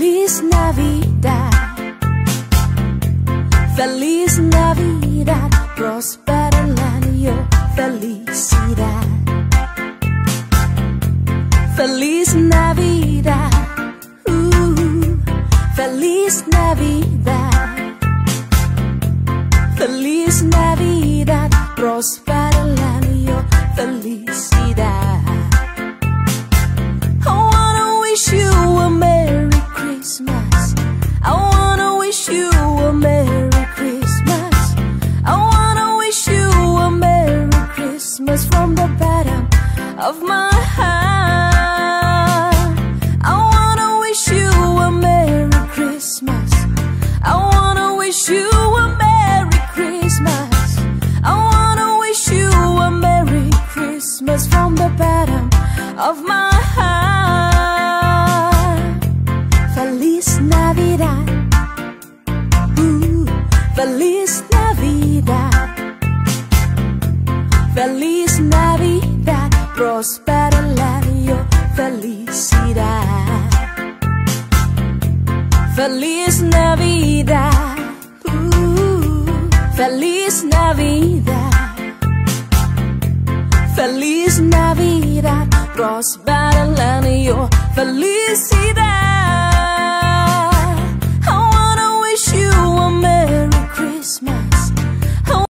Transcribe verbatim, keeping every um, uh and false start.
Feliz Navidad, Feliz Navidad, próspero el año, felicidad. Feliz Navidad, uh, Feliz Navidad, Feliz Navidad, próspero el año, felicidad. I wanna wish you a Merry Christmas. I wanna wish you a Merry Christmas. I wanna wish you a Merry Christmas from the bottom of my heart. I wanna wish you a Merry Christmas. I wanna wish you a Merry Christmas. I wanna wish you a Merry Christmas from the bottom of my heart. Feliz Navidad, uh, Feliz Navidad, Feliz Navidad, próspero el año, felicidad. Feliz Navidad, uh, Feliz Navidad, Feliz Navidad, próspero el año, felicidad.